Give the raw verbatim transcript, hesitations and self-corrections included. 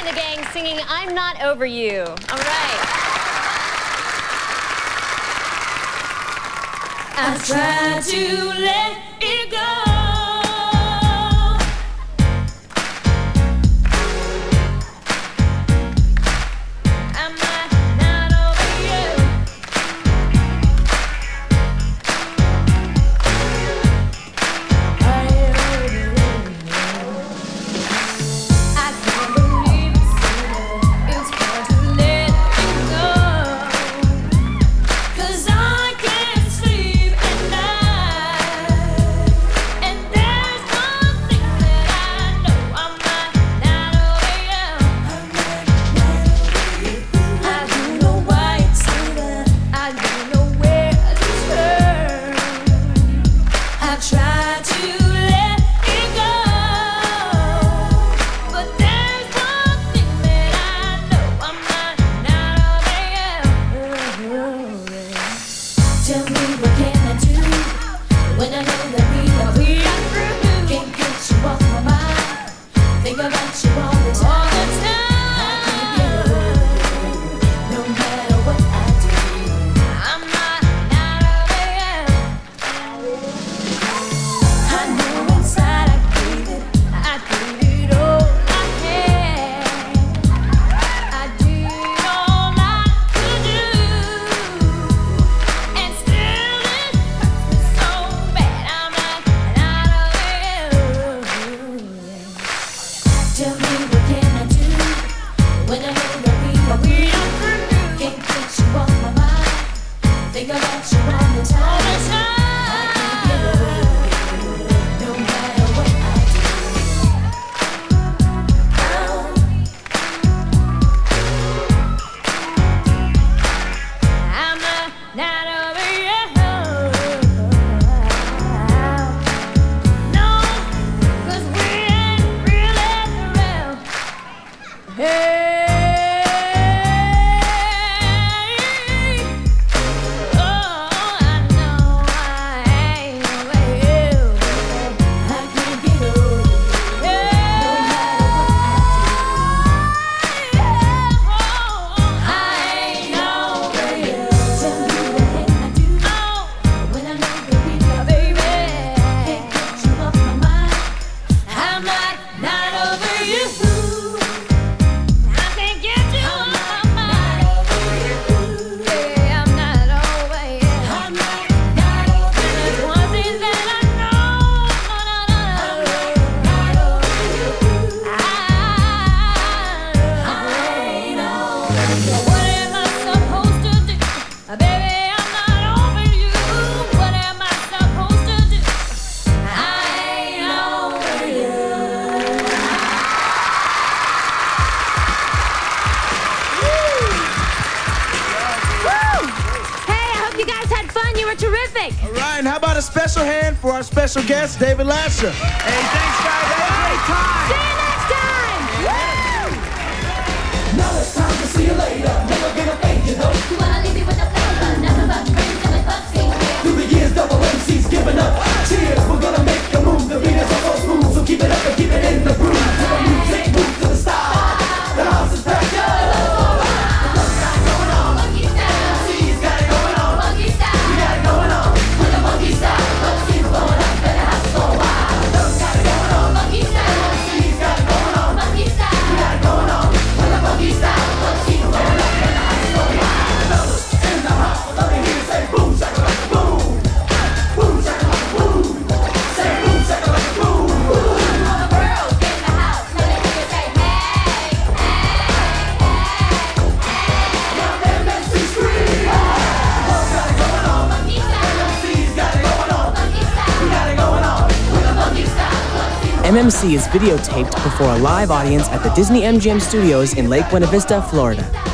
and the Gang singing I'm Not Over You. All right. I tried to let it go. Terrific. All right, and how about a special hand for our special guest, David Lasher. Hey, thanks, guys. Have a great time. See you next time. Woo! Now it's time to see you later. Never gonna fade, you know. You wanna leave me with a flavor, nothing but friends and my bucks ain't here. Through the years, double M C's giving up. Cheers, we're gonna make a move. The beat is almost smooth, so keep it up and keep it in the groove. To the music, move to the style. The house is packed up. M M C is videotaped before a live audience at the Disney M G M Studios in Lake Buena Vista, Florida.